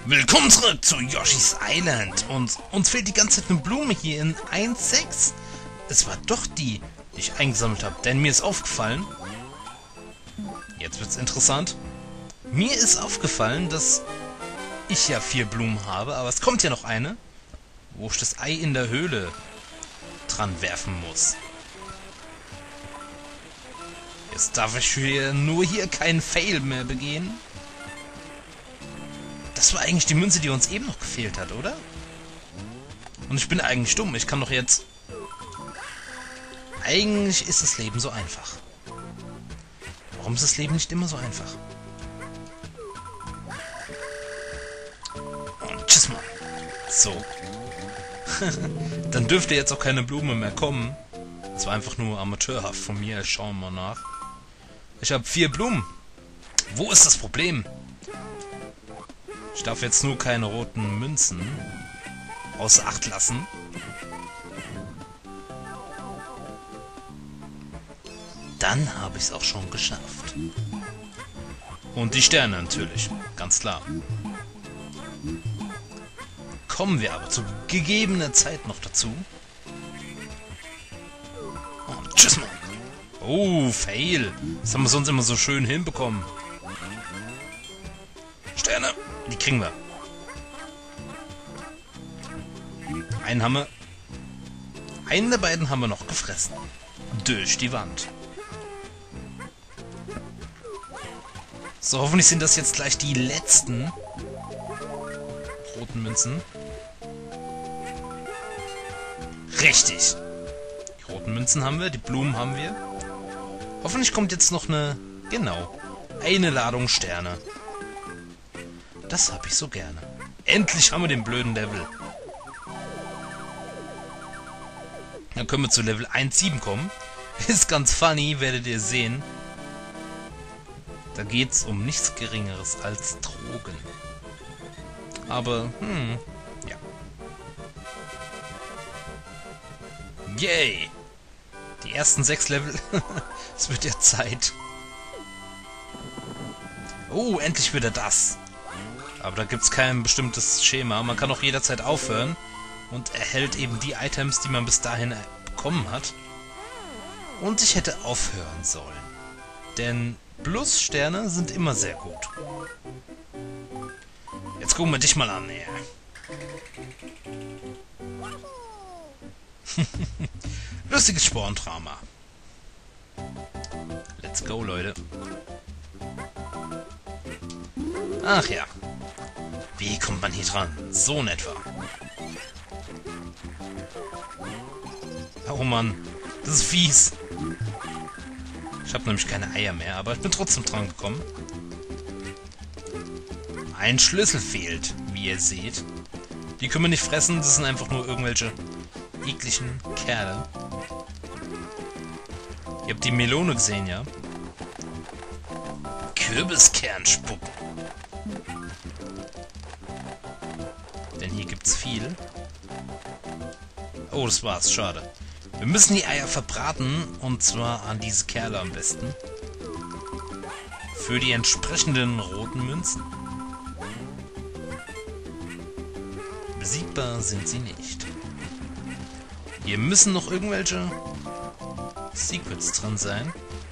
Willkommen zurück zu Yoshi's Island. Und uns fehlt die ganze Zeit eine Blume hier in 1.6. Es war doch die ich eingesammelt habe, denn mir ist aufgefallen... Jetzt wird's interessant. Mir ist aufgefallen, dass ich ja 4 Blumen habe, aber es kommt ja noch eine, wo ich das Ei in der Höhle dran werfen muss. Jetzt darf ich hier keinen Fail mehr begehen. Das war eigentlich die Münze, die uns eben noch gefehlt hat, oder? Und ich bin eigentlich dumm. Ich kann doch jetzt... Eigentlich ist das Leben so einfach. Warum ist das Leben nicht immer so einfach? Und tschüss mal. So. Dann dürfte jetzt auch keine Blume mehr kommen. Das war einfach nur amateurhaft von mir. Schauen wir mal nach. Ich habe 4 Blumen. Wo ist das Problem? Ich darf jetzt nur keine roten Münzen außer Acht lassen. Dann habe ich es auch schon geschafft. Und die Sterne natürlich, ganz klar. Kommen wir aber zu gegebener Zeit noch dazu. Und tschüss, Mann. Oh, Fail. Das haben wir sonst immer so schön hinbekommen. Sterne, die kriegen wir. Einen der beiden haben wir noch gefressen. Durch die Wand. So, hoffentlich sind das jetzt gleich die letzten roten Münzen. Richtig. Die roten Münzen haben wir, die Blumen haben wir. Hoffentlich kommt jetzt noch eine Ladung Sterne. Das habe ich so gerne. Endlich haben wir den blöden Level. Dann können wir zu Level 1.7 kommen. Ist ganz funny, werdet ihr sehen. Da geht's um nichts Geringeres als Drogen. Aber, ja. Yay! Die ersten 6 Level. Es wird ja Zeit. Oh, endlich wieder das. Aber da gibt's kein bestimmtes Schema. Man kann auch jederzeit aufhören und erhält eben die Items, die man bis dahin bekommen hat. Und ich hätte aufhören sollen. Denn Plus-Sterne sind immer sehr gut. Jetzt gucken wir dich mal an, ey. Lustiges Sporndrama. Let's go, Leute. Ach ja. Wie kommt man hier dran? So in etwa. Oh Mann, das ist fies. Ich habe nämlich keine Eier mehr, aber ich bin trotzdem dran gekommen. Ein Schlüssel fehlt, wie ihr seht. Die können wir nicht fressen, das sind einfach nur irgendwelche ekligen Kerle. Ihr habt die Melone gesehen, ja? Kürbiskern spucken. Denn hier gibt's viel. Oh, das war's, schade. Wir müssen die Eier verbraten, und zwar an diese Kerle am besten. Für die entsprechenden roten Münzen. Besiegbar sind sie nicht. Hier müssen noch irgendwelche Secrets drin sein.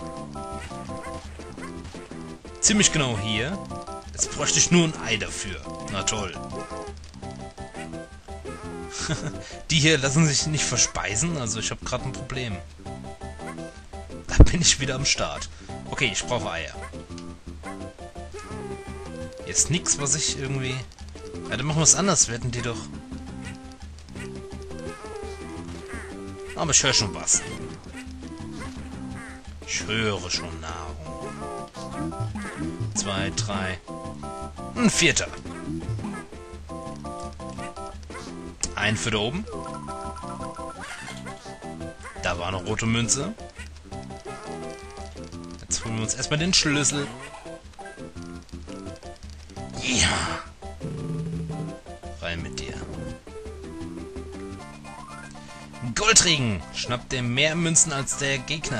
Ziemlich genau hier. Jetzt bräuchte ich nur ein Ei dafür. Na toll. Die hier lassen sich nicht verspeisen, also ich habe gerade ein Problem. Da bin ich wieder am Start. Okay, ich brauche Eier. Jetzt nichts, was ich irgendwie... Ja, dann machen wir es anders, werden die doch... Aber ich höre schon was. Ich höre schon Nahrung. 2, 3... Ein 4. Ein für da oben. Da war eine rote Münze. Jetzt holen wir uns erstmal den Schlüssel. Ja. Rein mit dir. Goldregen. Schnappt dir mehr Münzen als der Gegner.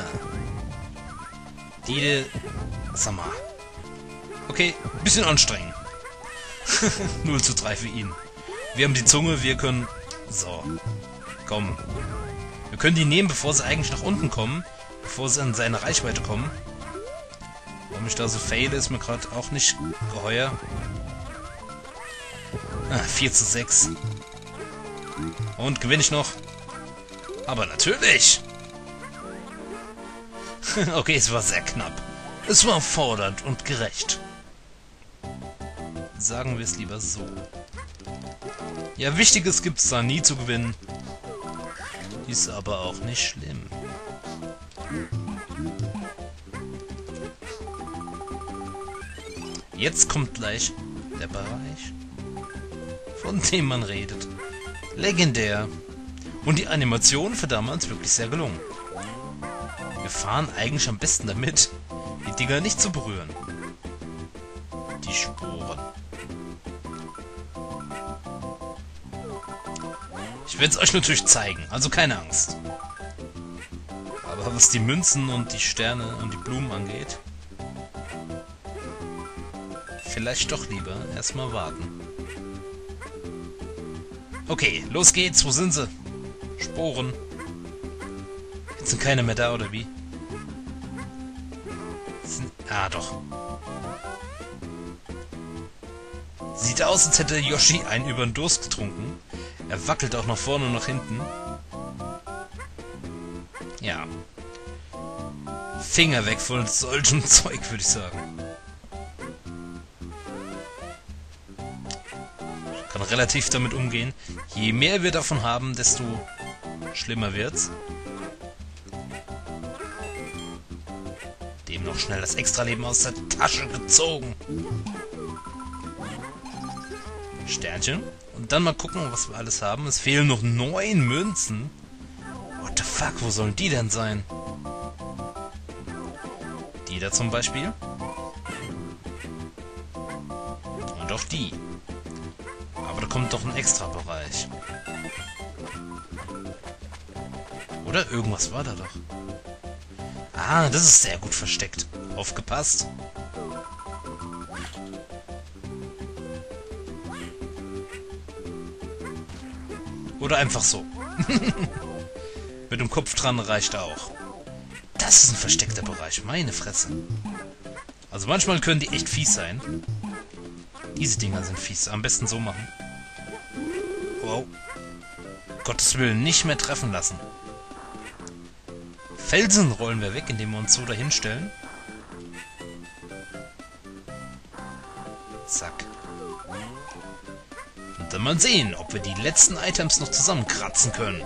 Sag mal. Okay, bisschen anstrengend. 0:3 für ihn. Wir haben die Zunge, wir können... So. Komm. Wir können die nehmen, bevor sie eigentlich nach unten kommen. Bevor sie in seine Reichweite kommen. Warum ich da so fail, ist mir gerade auch nicht geheuer. 4:6. Und gewinne ich noch? Aber natürlich! Okay, es war sehr knapp. Es war fordernd und gerecht. Sagen wir es lieber so. Ja, Wichtiges gibt's da nie zu gewinnen. Ist aber auch nicht schlimm. Jetzt kommt gleich der Bereich, von dem man redet. Legendär. Und die Animation für damals wirklich sehr gelungen. Wir fahren eigentlich am besten damit, die Dinger nicht zu berühren. Die Sporen. Ich werde es euch natürlich zeigen, also keine Angst. Aber was die Münzen und die Sterne und die Blumen angeht, vielleicht doch lieber erstmal warten. Okay, los geht's, wo sind sie? Sporen. Jetzt sind keine mehr da, oder wie? Doch. Sieht aus, als hätte Yoshi einen über den Durst getrunken. Er wackelt auch nach vorne und nach hinten. Ja. Finger weg von solchem Zeug, würde ich sagen. Ich kann relativ damit umgehen. Je mehr wir davon haben, desto schlimmer wird's. Dem noch schnell das Extraleben aus der Tasche gezogen. Sternchen. Und dann mal gucken, was wir alles haben. Es fehlen noch 9 Münzen. What the fuck, wo sollen die denn sein? Die da zum Beispiel. Und auch die. Aber da kommt doch ein Extra-Bereich. Oder irgendwas war da doch. Ah, das ist sehr gut versteckt. Aufgepasst. Oder einfach so. Mit dem Kopf dran reicht auch. Das ist ein versteckter Bereich. Meine Fresse. Also manchmal können die echt fies sein. Diese Dinger sind fies. Am besten so machen. Wow. Gottes Willen, nicht mehr treffen lassen. Felsen rollen wir weg, indem wir uns so dahin stellen. Zack. Und dann mal sehen, ob wir die letzten Items noch zusammenkratzen können.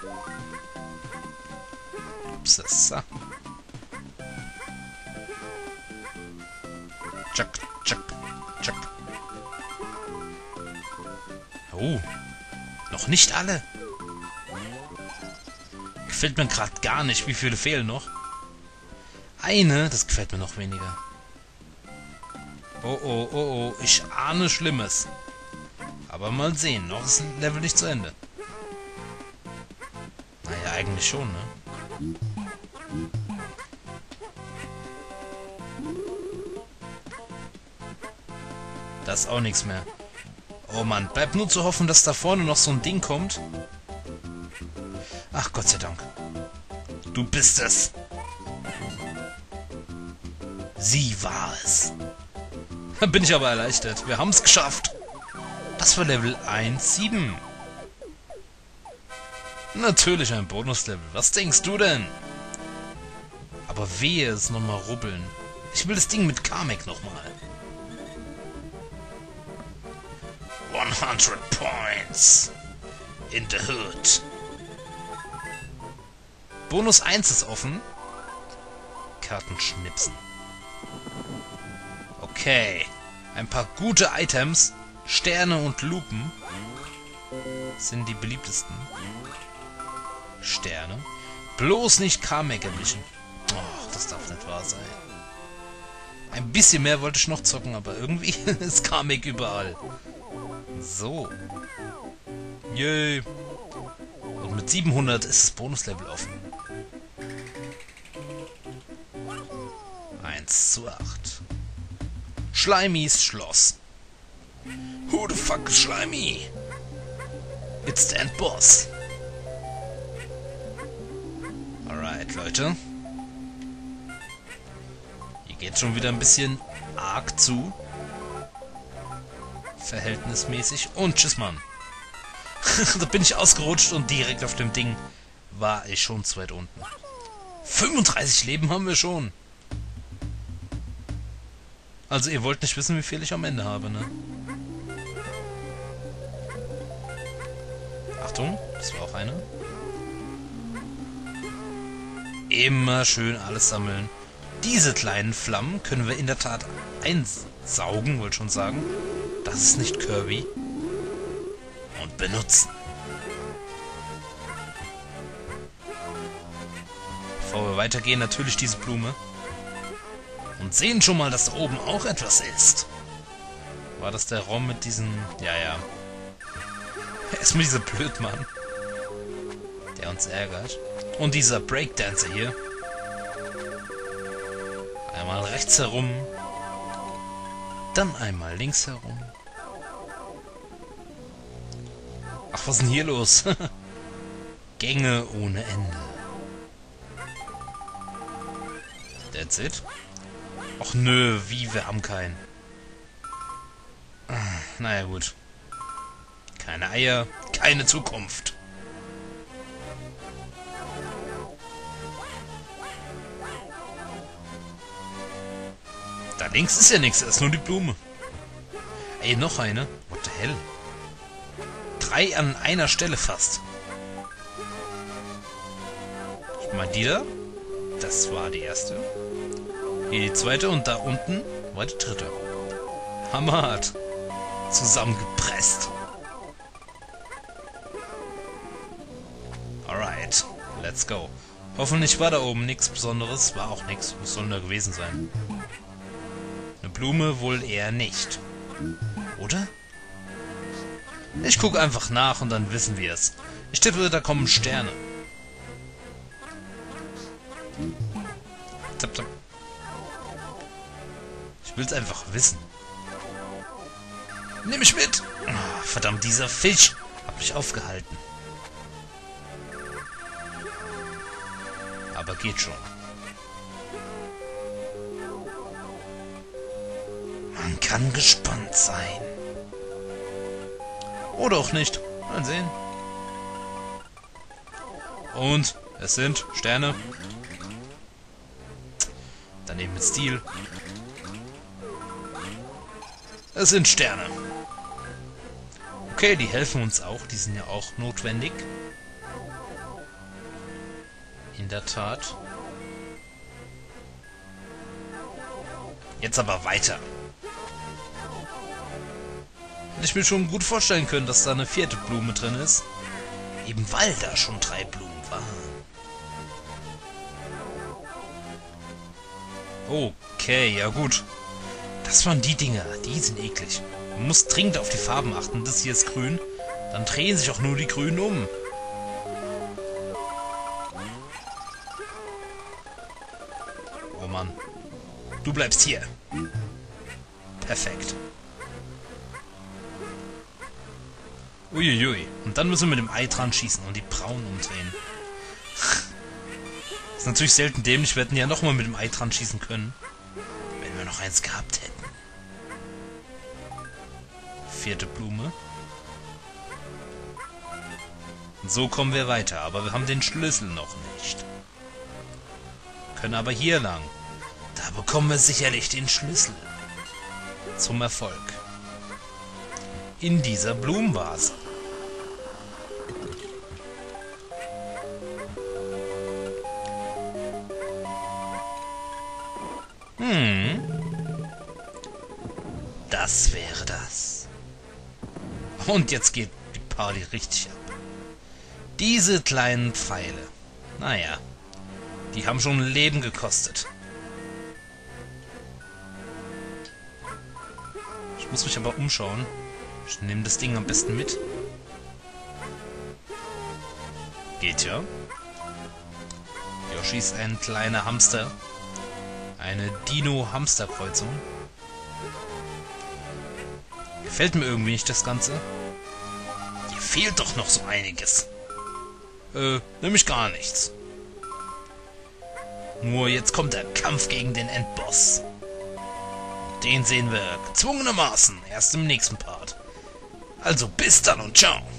Upsasa. Tschak, tschak, tschak. Oh, noch nicht alle. Gefällt mir gerade gar nicht. Wie viele fehlen noch? Eine, das gefällt mir noch weniger. Oh, oh, oh, oh. Ich ahne Schlimmes. Aber mal sehen. Noch ist ein Level nicht zu Ende. Naja, eigentlich schon, ne? Das ist auch nichts mehr. Oh Mann, bleibt nur zu hoffen, dass da vorne noch so ein Ding kommt. Ach, Gott sei Dank. Du bist es. Sie war es. Da bin ich aber erleichtert. Wir haben es geschafft. Das war Level 1,7. Natürlich ein Bonuslevel. Was denkst du denn? Aber wehe es nochmal rubbeln. Ich will das Ding mit Kamek nochmal. 100 Points. In the hood. Bonus 1 ist offen. Karten schnipsen. Okay. Ein paar gute Items. Sterne und Lupen sind die beliebtesten. Sterne. Bloß nicht Kamek erwischen. Och, das darf nicht wahr sein. Ein bisschen mehr wollte ich noch zocken, aber irgendwie ist Kamek überall. So. Yay. Und mit 700 ist das Bonuslevel offen. 1:8. Schleimis Schloss. Who the fuck is Slimy? It's the End Boss. Alright, Leute. Hier geht schon wieder ein bisschen arg zu. Verhältnismäßig. Und tschüss, Mann. Da bin ich ausgerutscht und direkt auf dem Ding war ich schon zu weit unten. 35 Leben haben wir schon. Also ihr wollt nicht wissen, wie viel ich am Ende habe, ne? Achtung, das war auch eine. Immer schön alles sammeln. Diese kleinen Flammen können wir in der Tat einsaugen, wollte schon sagen. Das ist nicht Kirby. Und benutzen. Bevor wir weitergehen, natürlich diese Blume. Und sehen schon mal, dass da oben auch etwas ist. War das der Raum mit diesen... Ja, ja. Erstmal dieser Blödmann. Der uns ärgert. Und dieser Breakdancer hier. Einmal rechts herum. Dann einmal links herum. Ach, was ist denn hier los? Gänge ohne Ende. That's it. Och nö, wie, wir haben keinen. Naja, gut. Keine Eier, keine Zukunft. Da links ist ja nichts, da ist nur die Blume. Ey, noch eine? What the hell? 3 an einer Stelle fast. Ich meine, die da? Das war die erste. Hier die zweite und da unten war die dritte. Hammerhart. Zusammengepresst. Alright, let's go. Hoffentlich war da oben nichts Besonderes. War auch nichts. Was soll denn da gewesen sein? Eine Blume wohl eher nicht. Oder? Ich gucke einfach nach und dann wissen wir es. Ich tippe, da kommen Sterne. Zap, zap. Ich will's einfach wissen. Nimm mich mit! Oh, verdammt, dieser Fisch hat mich aufgehalten. Aber geht schon. Man kann gespannt sein. Oder auch nicht. Mal sehen. Und es sind Sterne. Daneben mit Stil. Es sind Sterne. Okay, die helfen uns auch. Die sind ja auch notwendig. In der Tat. Jetzt aber weiter. Hätte ich mir schon gut vorstellen können, dass da eine 4. Blume drin ist. Eben weil da schon 3 Blumen waren. Okay, ja gut. Das waren die Dinger. Die sind eklig. Man muss dringend auf die Farben achten. Das hier ist grün. Dann drehen sich auch nur die Grünen um. Oh Mann. Du bleibst hier. Perfekt. Uiuiui. Und dann müssen wir mit dem Ei dran schießen und die Brauen umdrehen. Ist natürlich selten dämlich. Wir hätten ja nochmal mit dem Ei dran schießen können. Wenn wir noch eins gehabt hätten. 4. Blume. Und so kommen wir weiter. Aber wir haben den Schlüssel noch nicht. Können aber hier lang. Da bekommen wir sicherlich den Schlüssel. Zum Erfolg. In dieser Blumenvase. Das wäre das. Und jetzt geht die Party richtig ab. Diese kleinen Pfeile. Naja, die haben schon ein Leben gekostet. Ich muss mich aber umschauen. Ich nehme das Ding am besten mit. Geht ja. Yoshi ist ein kleiner Hamster. Eine Dino-Hamster-Kreuzung. Gefällt mir irgendwie nicht das Ganze. Hier fehlt doch noch so einiges. Nämlich gar nichts. Nur jetzt kommt der Kampf gegen den Endboss. Den sehen wir gezwungenermaßen erst im nächsten Part. Also bis dann und ciao.